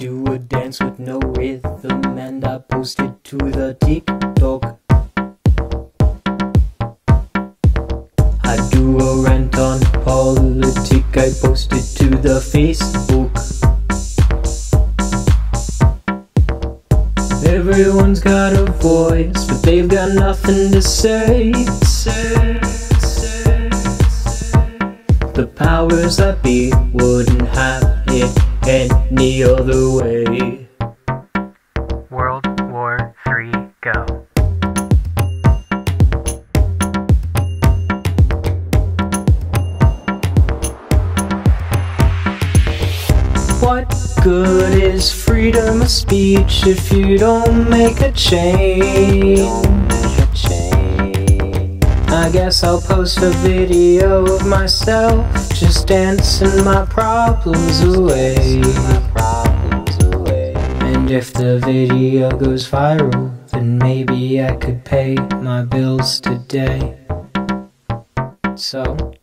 do a dance with no rhythm and I post it to the TikTok. I do a rant on politics, I post it to the Facebook. Everyone's got a voice, but they've got nothing to say. The powers that be wouldn't have it any other way. World War III, go. What good is freedom of speech if you don't make a change? I guess I'll post a video of myself just dancing my problems away. And if the video goes viral, then maybe I could pay my bills today. So